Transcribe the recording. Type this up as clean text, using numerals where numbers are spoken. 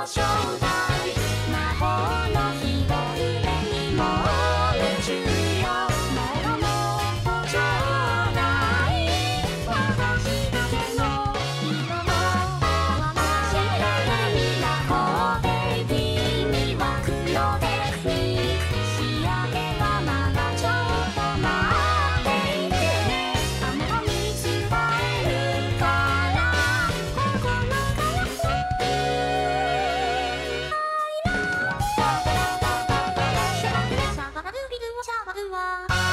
将来魔法の日の夢にも夢中よものもちょうだい私だけの色の私だけになこうベイビーには黒で仕上げはまだちょっと待っていてねあなたに伝えるから心からシャバドゥビドゥシャバドゥは